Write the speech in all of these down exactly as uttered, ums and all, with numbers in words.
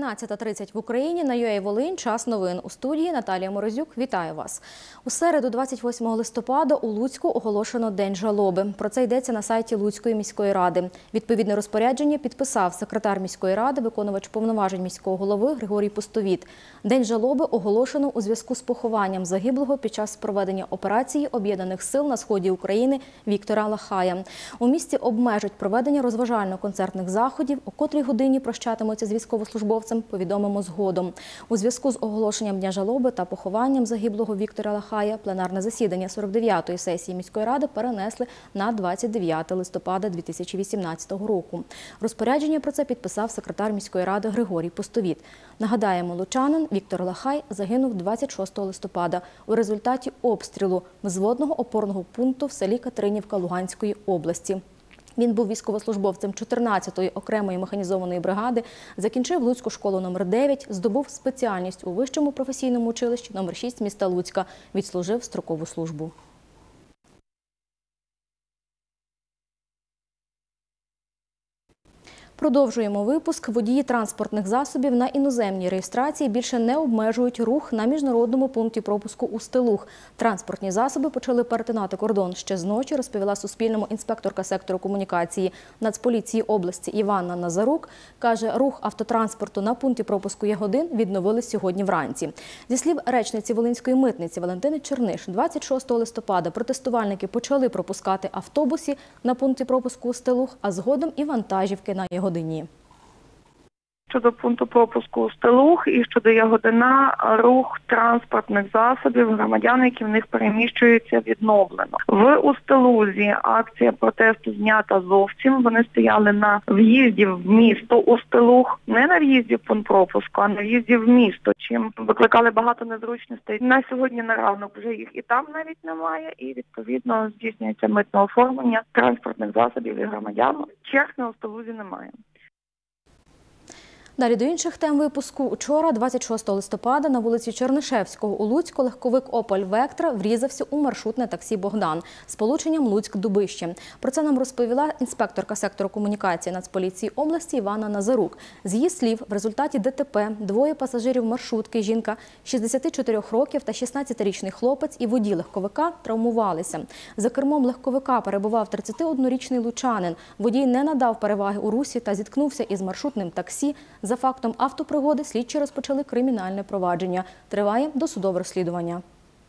тринадцята тридцять в Україні, на ю а Волинь, час новин. У студії Наталія Морозюк. Вітаю вас. У середу, двадцять восьмого листопада, у Луцьку оголошено День жалоби. Про це йдеться на сайті Луцької міської ради. Відповідне розпорядження підписав секретар міської ради, виконувач повноважень міського голови Григорій Пустовіт. День жалоби оголошено у зв'язку з похованням загиблого під час проведення операції Об'єднаних сил на сході України Віктора Лахая. У місті обмежать проведення розважально-концертних заходів, о котрій годині прощатимуться з військовослужбовцем, повідомимо згодом. У зв'язку з оголошенням Дня жалоби та похованням загиблого Віктора Лахая пленарне засідання сорок дев'ятої сесії міської ради перенесли на двадцять дев'яте листопада дві тисячі вісімнадцятого року. Розпорядження про це підписав секретар міської ради Григорій Пустовіт. Нагадаємо, лучанин Віктор Лахай загинув двадцять шостого листопада у результаті обстрілу взводного опорного пункту в селі Катеринівка Луганської області. Він був військовослужбовцем чотирнадцятої окремої механізованої бригади, закінчив Луцьку школу номер дев'ять, здобув спеціальність у Вищому професійному училищі номер шість міста Луцька, відслужив строкову службу. Продовжуємо випуск. Водії транспортних засобів на іноземній реєстрації більше не обмежують рух на міжнародному пункті пропуску Устилуг. Транспортні засоби почали перетинати кордон ще з ночі, розповіла Суспільному інспекторка сектору комунікації Нацполіції області Іванна Назарук. Каже, рух автотранспорту на пункті пропуску Ягодин відновили сьогодні вранці. Зі слів речниці Волинської митниці Валентини Черниш, двадцять шостого листопада протестувальники почали пропускати автобуси на пункті пропуску Устилуг, а згодом і вантажівки на Ягодин. Щодо пункту пропуску Устилуг і щодо Ягодина, рух транспортних засобів громадян, які в них переміщуються, відновлено. В Устилузі акція протесту знята зовсім. Вони стояли на в'їзді в місто Устилуг, не на в'їзді в пункт пропуску, а на в'їзді в місто, чим викликали багато незручностей. На сьогодні на ранок вже їх і там навіть немає, і відповідно здійснюється митне оформлення транспортних засобів і громадян. Черг на Устилузі немає. Далі до інших тем випуску. Учора, двадцять шостого листопада, на вулиці Чернишевського у Луцьку легковик «Опель Вектра» врізався у маршрутне таксі «Богдан» з полученням Луцьк-Дубище. Про це нам розповіла інспекторка сектору комунікації Нацполіції області Іванна Назарук. З її слів, в результаті де те пе двоє пасажирів маршрутки, жінка шістдесят чотири років та шістнадцятирічний хлопець і водій легковика травмувалися. За кермом легковика перебував тридцятиоднорічний лучанин. Водій не надав переваги у русі та зіткнувся із маршрутним таксі. За фактом автопригоди слідчі розпочали кримінальне провадження. Триває досудове розслідування.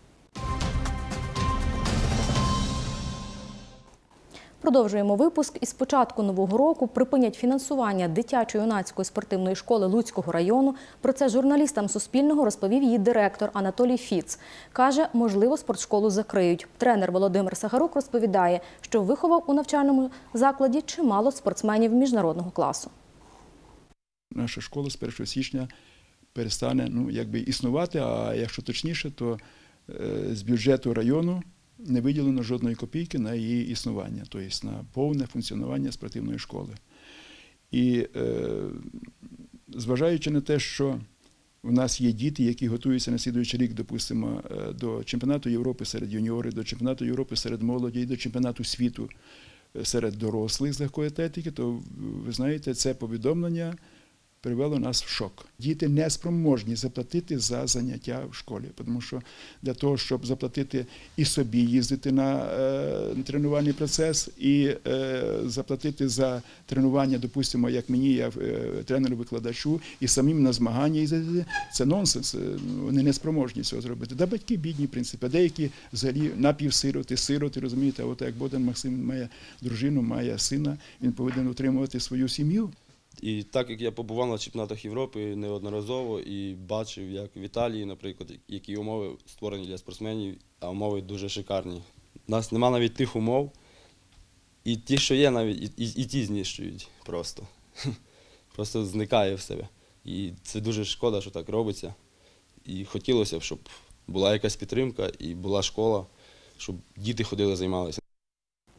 Продовжуємо випуск. Із початку нового року припинять фінансування дитячо-юнацької спортивної школи Луцького району. Про це журналістам Суспільного розповів її директор Анатолій Фіц. Каже, можливо, спортшколу закриють. Тренер Володимир Сагарук розповідає, що виховав у навчальному закладі чимало спортсменів міжнародного класу. Наша школа з першого січня перестане ну, якби існувати, а якщо точніше, то е, з бюджету району не виділено жодної копійки на її існування, тобто на повне функціонування спортивної школи. І е, зважаючи на те, що в нас є діти, які готуються на слідуючий рік, допустимо, до чемпіонату Європи серед юніорів, до чемпіонату Європи серед молоді, до чемпіонату світу серед дорослих з легкої атлетики, то, ви знаєте, це повідомлення привело нас в шок. Діти не спроможні заплатити за заняття в школі, тому що для того, щоб заплатити і собі їздити на е, тренувальний процес, і е, заплатити за тренування, допустимо, як мені, я е, тренеру-викладачу, і самим на змагання їздити, це нонсенс, вони не спроможні цього зробити. Да, батьки бідні, в принципі, а деякі взагалі напівсироти, сироти, розумієте, а от як Богдан Максим має дружину, має сина, він повинен утримувати свою сім'ю. І так як я побував на чемпіонатах Європи неодноразово і бачив, як в Італії, наприклад, які умови створені для спортсменів, а умови дуже шикарні. У нас немає навіть тих умов, і ті, що є, навіть і, і, і ті знищують просто. Просто зникає в себе. І це дуже шкода, що так робиться. І хотілося б, щоб була якась підтримка і була школа, щоб діти ходили, займалися.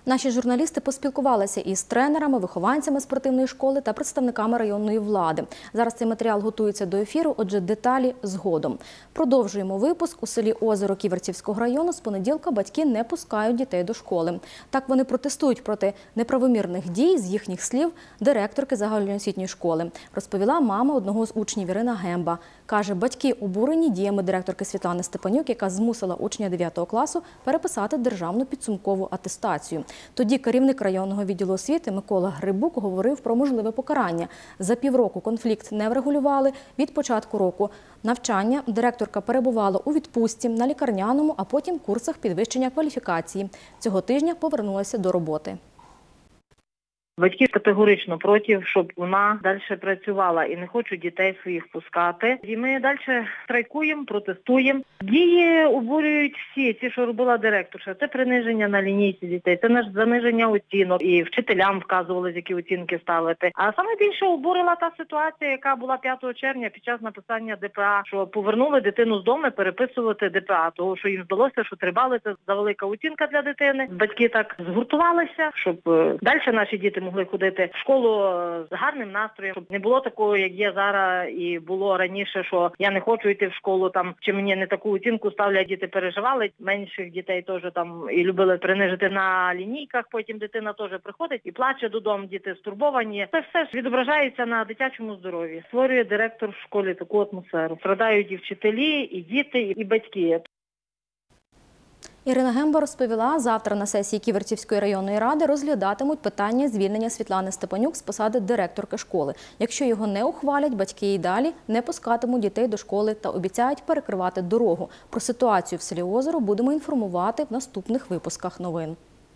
Наші журналісти поспілкувалися із тренерами, вихованцями спортивної школи та представниками районної влади. Зараз цей матеріал готується до ефіру, отже, деталі згодом. Продовжуємо випуск. У селі Озеро Ківерцівського району з понеділка батьки не пускають дітей до школи. Так вони протестують проти неправомірних дій, з їхніх слів, директорки загальноосвітньої школи. Розповіла мама одного з учнів Ірина Гемба. Каже, батьки обурені діями директорки Світлани Степанюк, яка змусила учня дев'ятого класу переписати державну підсумкову атестацію. Тоді керівник районного відділу освіти Микола Грибук говорив про можливе покарання. За півроку конфлікт не врегулювали. Від початку року навчання директорка перебувала у відпустці, на лікарняному, а потім курсах підвищення кваліфікації. Цього тижня повернулася до роботи. Батьки категорично проти, щоб вона далі працювала і не хочуть дітей своїх пускати. І ми далі страйкуємо, протестуємо. Дії обурюють всі, ті, що робила директорша. Це приниження на лінійці дітей, це наше заниження оцінок. І вчителям вказували, які оцінки ставити. А саме більше обурила та ситуація, яка була п'ятого червня під час написання ДПА, що повернули дитину з дому переписувати ДПА, того, що їм здалося, що три бали – це завелика оцінка для дитини. Батьки так згуртувалися, щоб далі наші діти могли ходити в школу з гарним настроєм, щоб не було такого, як є зараз і було раніше, що я не хочу йти в школу, там чи мені не таку оцінку ставлять, діти переживали. Менших дітей теж там і любили принижити на лінійках, потім дитина теж приходить і плаче додому, діти стурбовані. Це все ж відображається на дитячому здоров'ї. Створює директор в школі таку атмосферу. Страдають і вчителі, і діти, і батьки. Ірина Гемба розповіла, завтра на сесії Ківерцівської районної ради розглядатимуть питання звільнення Світлани Степанюк з посади директорки школи. Якщо його не ухвалять, батьки і далі не пускатимуть дітей до школи та обіцяють перекривати дорогу. Про ситуацію в селі Озеро будемо інформувати в наступних випусках новин.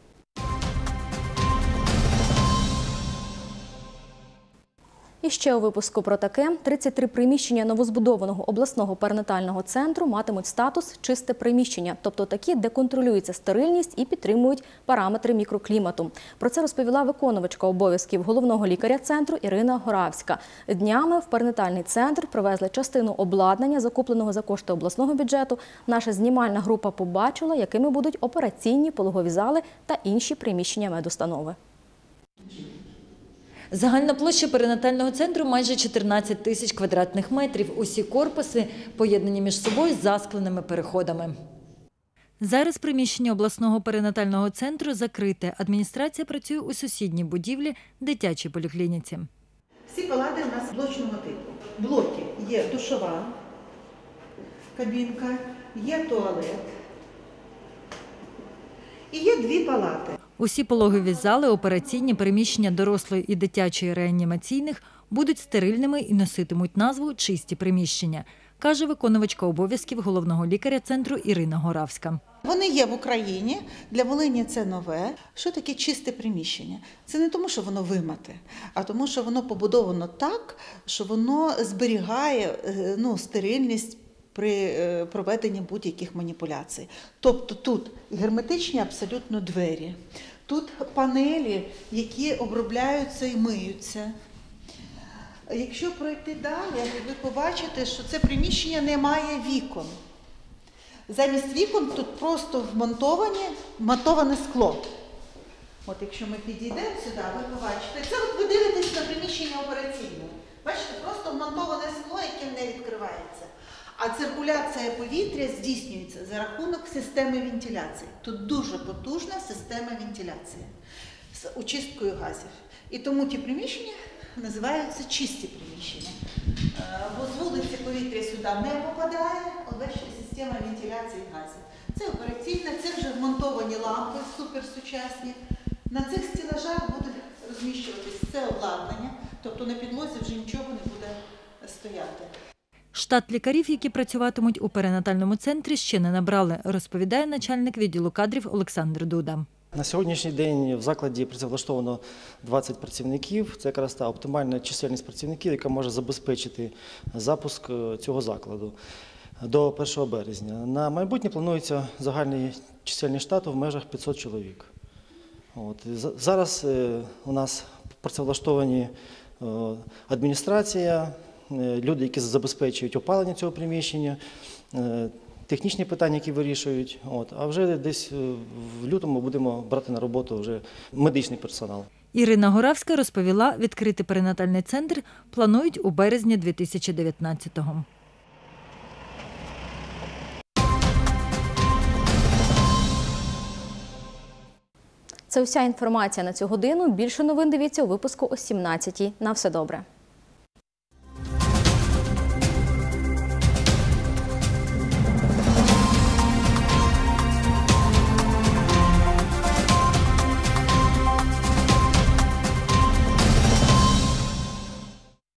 І ще у випуску про таке. тридцять три приміщення новозбудованого обласного перинатального центру матимуть статус «чисте приміщення», тобто такі, де контролюється стерильність і підтримують параметри мікроклімату. Про це розповіла виконувачка обов'язків головного лікаря центру Ірина Горавська. Днями в перинатальний центр привезли частину обладнання, закупленого за кошти обласного бюджету. Наша знімальна група побачила, якими будуть операційні, пологові зали та інші приміщення медустанови. Загальна площа перинатального центру – майже чотирнадцять тисяч квадратних метрів. Усі корпуси поєднані між собою заскленими переходами. Зараз приміщення обласного перинатального центру закрите. Адміністрація працює у сусідній будівлі – дитячій поліклініці. Всі палати у нас блочного типу. Блоки є душова кабінка, є туалет і є дві палати. Усі пологові зали, операційні, приміщення дорослої і дитячої реанімаційних будуть стерильними і носитимуть назву «чисті приміщення», каже виконувачка обов'язків головного лікаря центру Ірина Горавська. Вони є в Україні, для Волині це нове. Що таке чисте приміщення? Це не тому, що воно вимите, а тому, що воно побудовано так, що воно зберігає ну, стерильність при проведенні будь-яких маніпуляцій. Тобто тут герметичні абсолютно двері, тут панелі, які обробляються і миються. Якщо пройти далі, ви побачите, що це приміщення не має вікон. Замість вікон тут просто вмонтовані, вмонтоване скло. От якщо ми підійдемо сюди, ви побачите, це от ви дивитесь на приміщення операційне. Бачите, просто вмонтоване скло, яке не відкривається. А циркуляція повітря здійснюється за рахунок системи вентиляції. Тут дуже потужна система вентиляції з очисткою газів. І тому ті приміщення називаються чисті приміщення. Бо з вулиці повітря сюди не попадає, от бачите, система вентиляції газів. Це операційна, це вже вмонтовані лампи суперсучасні. На цих стелажах буде розміщуватись це обладнання, тобто на підлозі вже нічого не буде стояти. Штат лікарів, які працюватимуть у перинатальному центрі, ще не набрали, розповідає начальник відділу кадрів Олександр Дуда. На сьогоднішній день в закладі працевлаштовано двадцять працівників. Це якраз та оптимальна чисельність працівників, яка може забезпечити запуск цього закладу до першого березня. На майбутнє планується загальний чисельність штату в межах п'ятсот чоловік. От. Зараз у нас працевлаштовані адміністрація, люди, які забезпечують опалення цього приміщення, технічні питання, які вирішують. От. А вже десь в лютому будемо брати на роботу вже медичний персонал. Ірина Горавська розповіла, відкрити перинатальний центр планують у березні дві тисячі дев'ятнадцятого. Це вся інформація на цю годину. Більше новин дивіться у випуску о сімнадцятій. На все добре.